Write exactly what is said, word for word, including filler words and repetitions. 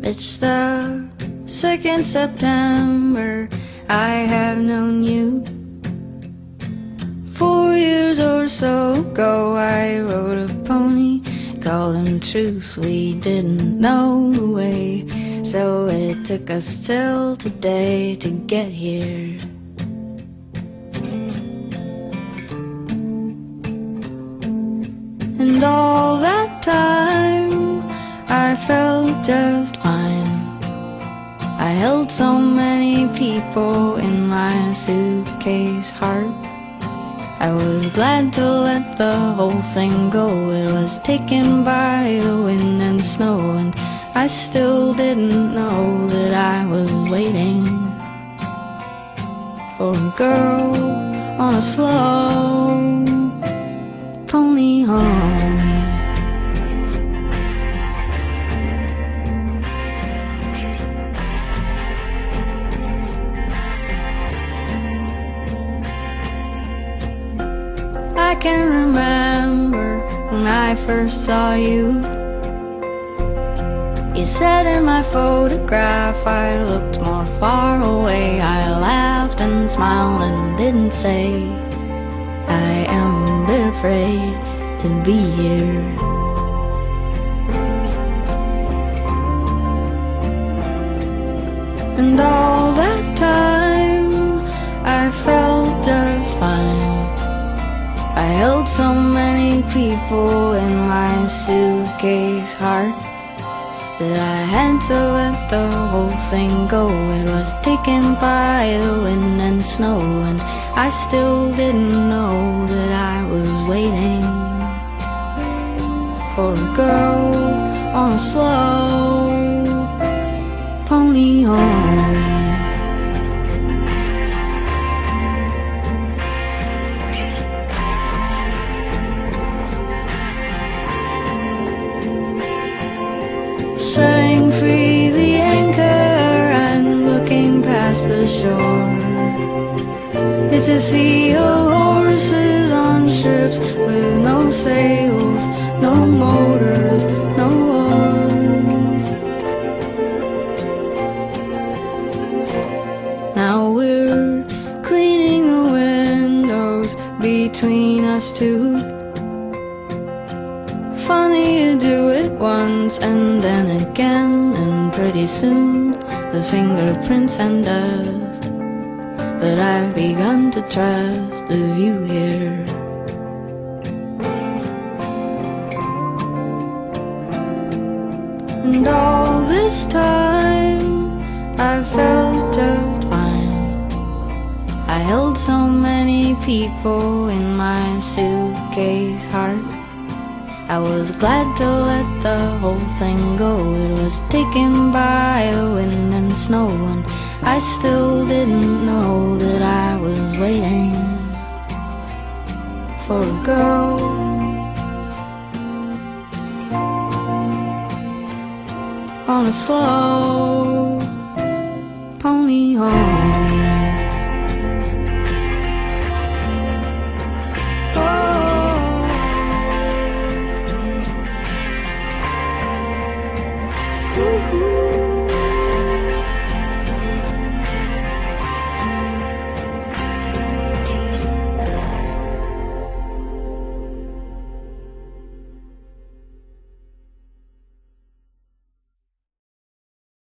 It's the second September, I have known you. Four years or so ago I rode a pony, called him Truth. We didn't know the way, so it took us till today to get here. And all that time I felt just fine. I held so many people in my suitcase heart. I was glad to let the whole thing go. It was taken by the wind and snow, and I still didn't know that I was waiting for a girl on a slow pony home. I can remember when I first saw you. You said in my photograph I looked more far away. I laughed and smiled and didn't say I am a bit afraid to be here. And all that time I felt just fine. I held so many people in my suitcase heart that I had to let the whole thing go. It was taken by the wind and snow, and I still didn't know that I was waiting for a girl on a slow pony home. Setting free the anchor and looking past the shore. It's a sea of horses on ships with no sails, no motors, no oars. Now we're cleaning the windows between us two. Funny you do it once and then again, and pretty soon the fingerprints and dust. But I've begun to trust the view here. And all this time I felt just fine. I held so many people in my suitcase heart. I was glad to let the whole thing go. It was taken by the wind and snow, and I still didn't know that I was waiting for a girl on a slow pony home.